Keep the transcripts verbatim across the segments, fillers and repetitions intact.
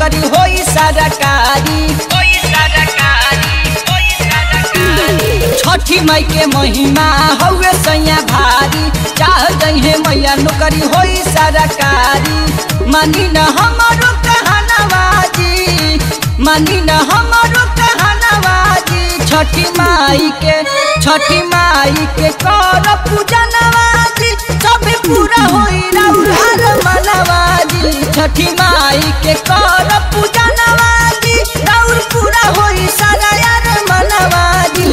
नौकरी होई सरकारी। छठी माई के महिमा हवे सैया भारी, चाह जइहे मैया नौकरी होई सरकारी। मानी न हमारो कहनवाजी, मानी न हमारो कहनवाजी। छठी माई के छठी माई के कर पूजा नवाजी, सब पूरा होई राउर मनवाजी। छठी माई के कर पूजा नवाजी, राउर पूरा होई सारा यार मनवाजी।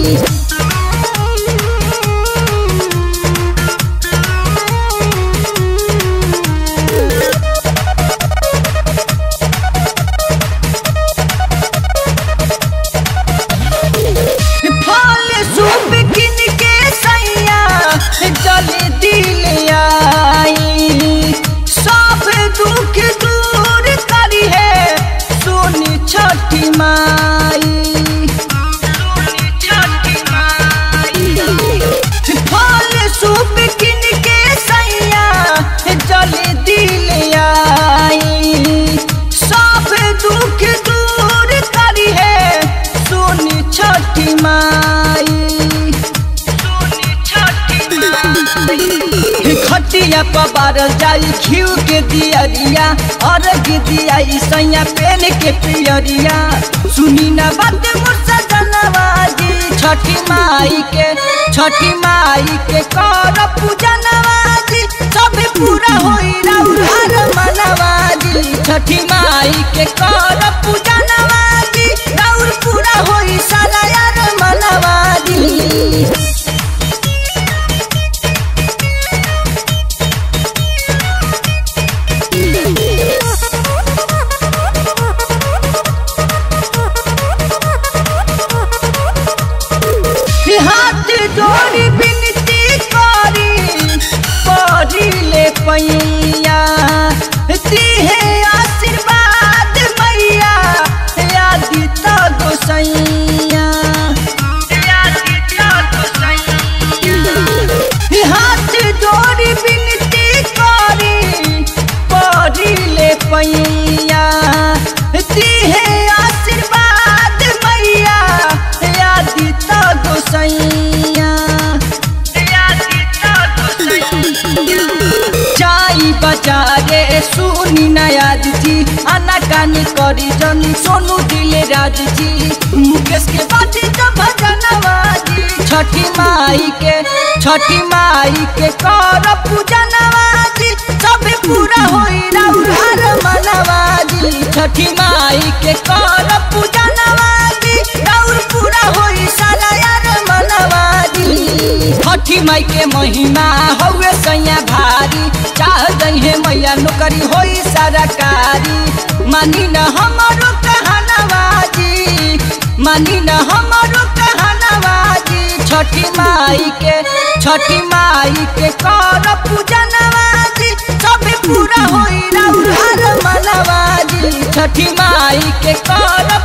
छठी माई फल सूप किन के सैया जल दिल आई, सब दुख दूर करी है सुनी छठी माई। खटिया पबार जाई घिउ के दियरिया, अर्घ दियाई सैया पेन के पियरिया। सुनी न बात मुर्सा जनवाजी, छठी माई के छठी माई के कर पूजा नवाजी, सब पूरा होई राउर मनवाजी। छठी माई के कर पूजा नवाजी, राउर पूरा होई सारा यार मनवाजी। हाथ जोड़ी बिनती करी परी ले पैया, दिहे आशीर्वाद मैया यादी तो गोसैया। हाथ जोड़ी बिनती करी परी ले पैया, दिहे आशीर्वाद मैया यादी तो गोसैया। जाई बाजारे सुनी नयाज जी, आना कानी करी जनी सोनू दिले राज जी। मुकेश के बाती तो भजनवाजी, छठी माई के छठी माई के कर पूजा नवाजी, सब पूरा होई राउर मनवाजी। छठी माई के कर पूजा नवाजी, राउर पूरा होई सारा यार मनवाजी। छठी माई के महिमा हवे सैया भारी, चाह जइहे मैया नौकरी होई सरकारी। मानी न हमारो कहनवाजी, मानी न हमारो कहनवाजी। छठी माई के छठी माई के कर पूजा नवाजी, सब पूरा होई राउर मनवाजी। छठी माई के कर